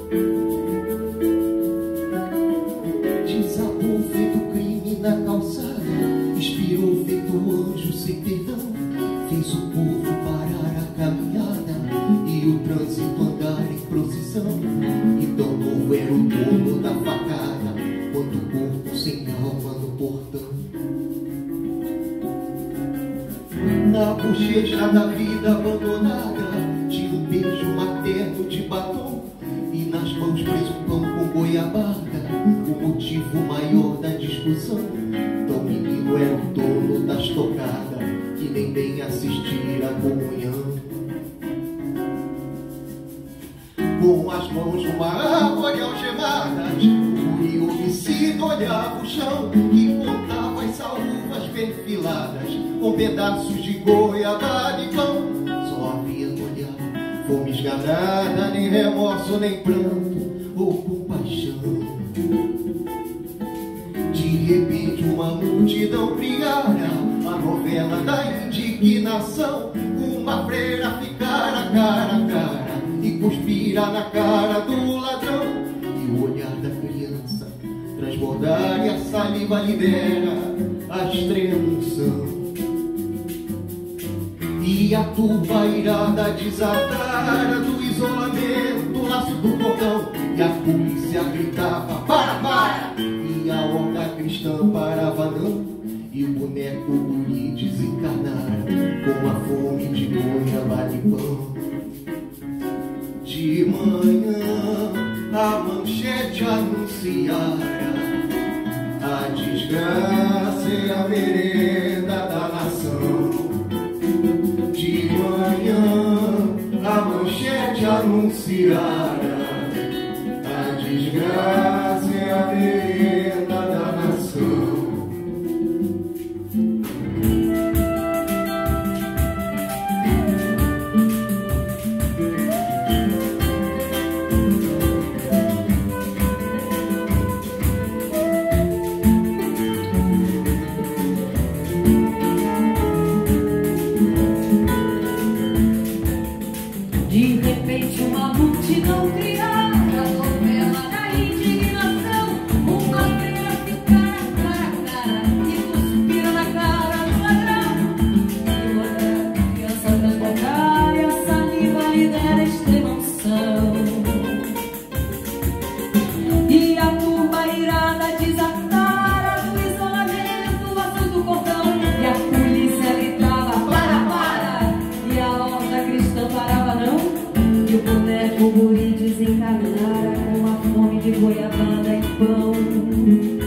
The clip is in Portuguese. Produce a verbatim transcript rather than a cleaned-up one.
Desabou feito crime na calçada, expirou feito anjo sem perdão, fez o povo parar a caminhada e o trânsito andar em procissão. Então novo era o dono da facada, quanto corpo sem alma no portão. Na bochecha da vida abandonada tinha um beijo materno de batom, e nas mãos preso pão com goiabada, o motivo maior da discussão. Então o menino era o dono das tocadas, que nem bem assistir a comunhão. Com as mãos numa árvore algemadas, o guri homicida olhava o chão e contava as saúvas bem filadas, com pedaços de goiabada e pão. Só havia no olhar fome esganada, nem remorso, nem pranto ou compaixão. De repente uma multidão brigara, a novela da indignação. Uma freira ficara cara a cara e cuspira na cara do ladrão, e o olhar da criança transbordar, e a saliva lidera a extrema-unção. E a turba irada desatara do isolamento o laço do cordão, e a polícia gritava para, para, e a horda cristã parava não, e o boneco guri desencarnara com a fome de goiabada e pão. De manhã a manchete anunciara a desgraça e a merenda da nação. De manhã a manchete anunciara a desgraça e a merenda da nação. De repente uma multidão criara a novela da indignação. Uma freira ficara cara a cara e cuspira na cara do ladrão, e o olhar da criança transbordar, e a saliva lidera a extrema-unção. E a turba irada desatara do isolamento o laço do cordão, e a polícia gritava para, para, e a horda cristã parava não, e o boneco guri desencarnara com a fome de goiabada e pão.